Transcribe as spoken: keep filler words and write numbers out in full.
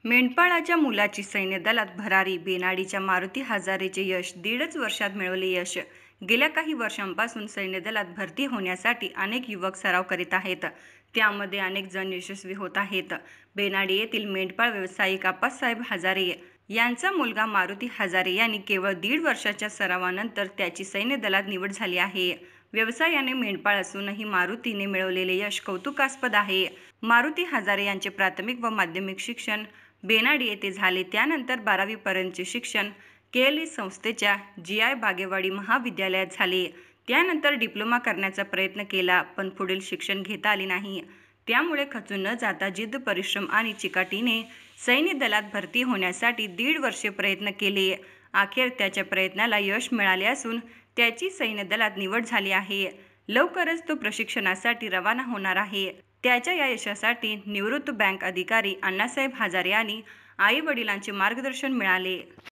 मेंढपाळाच्या मुलाची सैन्य दलात भरारी, बेनाडीच्या मारुती हजारेचे यश. दीडच वर्षात मिळवले यश. गेल्या काही वर्षांपासून सैन्य दलात भरती होण्यासाठी अनेक युवक सराव करीत आहेत. त्यामध्ये अनेक जण यशस्वी होत आहेत. बेनाडी येथील मेंढपाळ व्यावसायिक आप्पासाहेब हजारे यांचा मुलगा मारुती हजारे यांनी केवळ दीड वर्षाच्या सरावानंतर त्याची सैन्य दलात निवड झाली आहे. व्यवसायाने मेंढपाळ असूनही मारुतीने मिळवलेले यश कौतुकास्पद आहे. मारुती हजारे यांचे प्राथमिक व माध्यमिक शिक्षण बेनाडी येथे झाले. त्यानंतर बारावी पर्यंतचे शिक्षण के एल ई संस्थेच्या जी आय बागेवाडी महाविद्यालयात झाले. त्यानंतर डिप्लोमा करण्याचा प्रयत्न केला, पण पुढील शिक्षण घेता आले नाही. त्यामुळे खचून न जाता जिद्द, परिश्रम आणि चिकाटीने सैन्य दलात भरती होण्यासाठी दीड वर्षे प्रयत्न केले. अखेर त्याच्या प्रयत्नाला यश मिळाले असून त्याची सैन्य दलात निवड झाली आहे. लवकरच तो प्रशिक्षणासाठी रवाना होणार आहे. त्याच्या या यशासाठी निवृत्त बँक अधिकारी अण्णासाहेब हजारे आणि आई वडिलांचे मार्गदर्शन मिळाले.